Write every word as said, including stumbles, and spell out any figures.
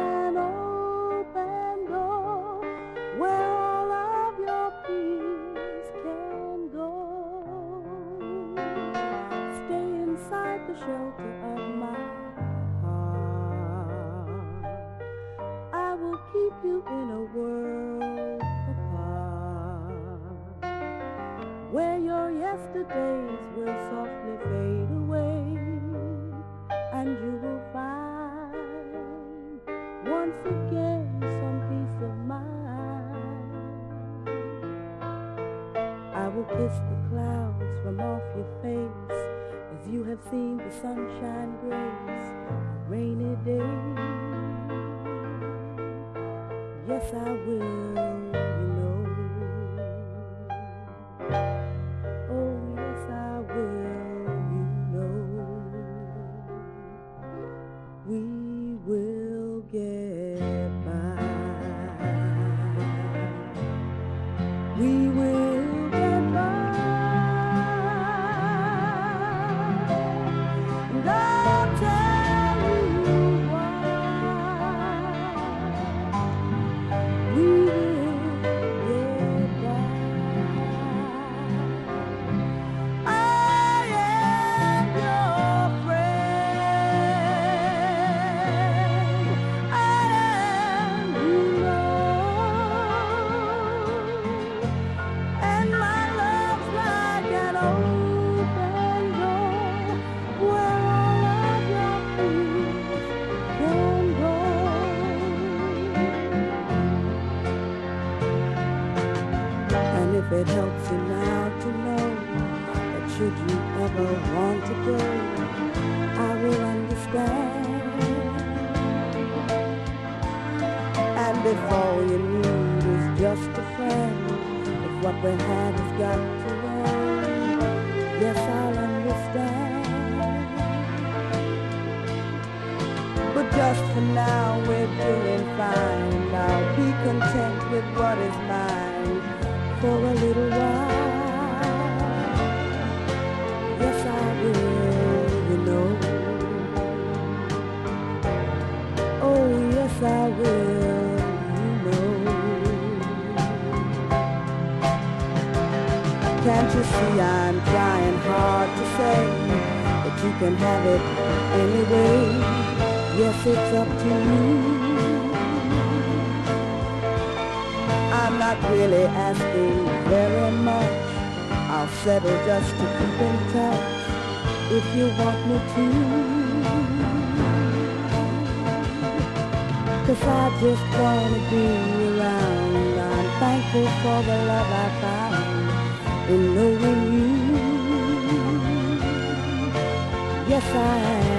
an open door where all of your peace can go. Stay inside the shelter of my heart. I will keep you in a world apart, where your yesterdays will softly fade away, and you will find once again some peace of mind. I will kiss the clouds from off your face as you have seen the sunshine grace a rainy day. Yes, I will, you know. Oh, yes, I will, you know. We will get by. We will get by. And I'll tell you why. We will get by. I am your friend. I am, you know. And my love's like an open door where all of your fears can go. And if it helps you now to know that should you ever want to go, I will understand. And if all you need is just a friend, if what we had has got to end, yes, I'll understand. But just for now we're doing fine. I'll be content with what is mine for a little while. Yes, I will, you know. Oh, yes, I will, you know. Can't you see I'm trying hard to say that you can have it anyway? Yes, it's up to you. I'm not really asking very much. I'll settle just to keep in touch if you want me to. 'Cause I just wanna be around. I'm thankful for the love I found in knowing you. Yes, I am.